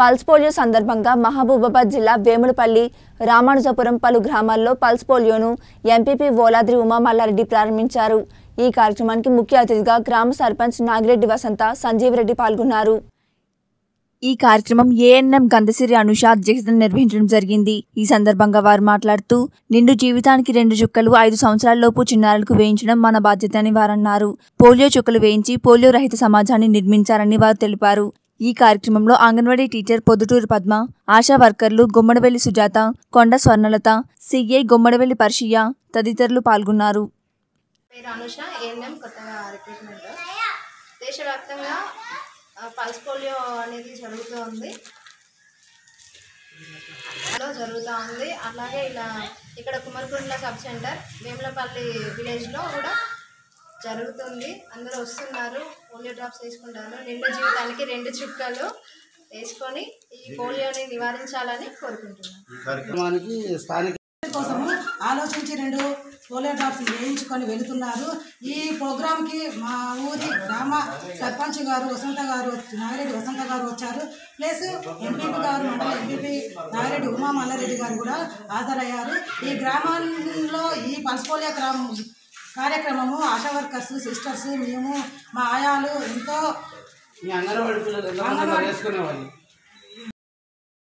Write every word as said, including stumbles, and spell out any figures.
Pulse polio సందర్భంగా మహబూబాబాద్ జిల్లా వేములపల్లి, రామానుజపురం పలు గ్రామాల్లో పల్స్ పోలియోను ఎంపీపీ ఓలాద్రి ఉమా మల్లారెడ్డి ప్రారంభించారు. ఈ కార్యక్రమానికి ముఖ్య అతిథిగా గ్రామ సర్పంచ్ నాగిరెడ్డి వసంత, సంజీవరెడ్డి పాల్గొన్నారు. ఈ కార్యక్రమం ఏఎన్ఎం గంధసిరి అనుష అధ్యక్షతన నిర్వహించడం జరిగింది. ఈ సందర్భంగా వారు మాట్లాడుతూ, నిండు జీవితానికి రెండు చుక్కలు ఐదు సంవత్సరాలలోపు చిన్నారులకు వేయించడం మన బాధ్యత అని వారన్నారు. పోలియో చుక్కలు వేయించి పోలియో రహిత సమాజాన్ని నిర్మించారని వారు తెలిపారు. ఈ కార్యక్రమంలో అంగన్వాడీ టీచర్ పొద్దుటూరు పద్మ, ఆశా వర్కర్లు గుమ్మడవెల్లి సుజాత, కొండ స్వర్ణలత, సిఐ గుమ్మడవెల్లి పర్షియ తదితరులు పాల్గొన్నారు. దేశవ్యాప్తంగా పల్స్ పోలియో అనేది జరుగుతూ ఉంది జరుగుతూ ఉంది అలాగే ఇలా ఇక్కడ కుమర్కుంట్ల సబ్ సెంటర్ వేములపల్లి విలేజ్లో కూడా జరుగుతుంది. అందరూ వస్తున్నారు, పోలియో డ్రాప్స్ వేసుకుంటారు. నిండు జీవితానికి రెండు చుక్కలు వేసుకొని ఈ పోలియోని నివారించాలని కోరుకుంటున్నాను. కోసము ఆలోచించి రెండు పోలియో డ్రాప్స్ వేయించుకొని వెళుతున్నారు. ఈ ప్రోగ్రాంకి మా ఊరి గ్రామ సర్పంచ్ గారు వసంత గారు నాగిరెడ్డి వసంత గారు వచ్చారు. ప్లస్ ఎంపీపీ గారు మండల ఎంపీపీ నాగిరెడ్డి ఉమా మల్లారెడ్డి గారు కూడా హాజరయ్యారు. ఈ గ్రామాల్లో ఈ పల్స్ పోలియో గ్రామం కార్యక్రమము ఆశా వర్కర్స్, సిస్టర్స్, మేము మా ఆయాలు ఎంతో అంగన్వాడీ పిల్లలు